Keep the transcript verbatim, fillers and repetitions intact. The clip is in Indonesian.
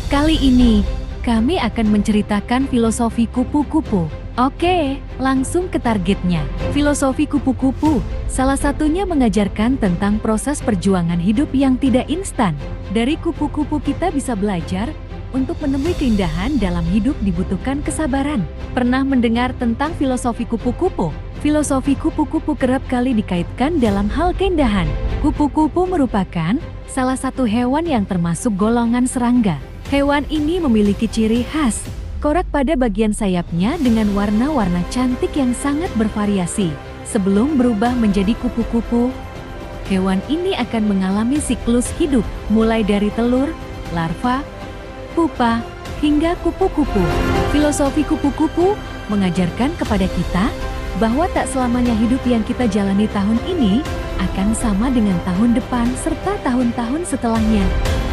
Kali ini, kami akan menceritakan filosofi kupu-kupu. Oke, langsung ke targetnya. Filosofi kupu-kupu, salah satunya mengajarkan tentang proses perjuangan hidup yang tidak instan. Dari kupu-kupu kita bisa belajar, untuk menemui keindahan dalam hidup dibutuhkan kesabaran. Pernah mendengar tentang filosofi kupu-kupu? Filosofi kupu-kupu kerap kali dikaitkan dalam hal keindahan. Kupu-kupu merupakan salah satu hewan yang termasuk golongan serangga. Hewan ini memiliki ciri khas, korak pada bagian sayapnya dengan warna-warna cantik yang sangat bervariasi. Sebelum berubah menjadi kupu-kupu, hewan ini akan mengalami siklus hidup, mulai dari telur, larva, pupa, hingga kupu-kupu. Filosofi kupu-kupu mengajarkan kepada kita bahwa tak selamanya hidup yang kita jalani tahun ini akan sama dengan tahun depan serta tahun-tahun setelahnya.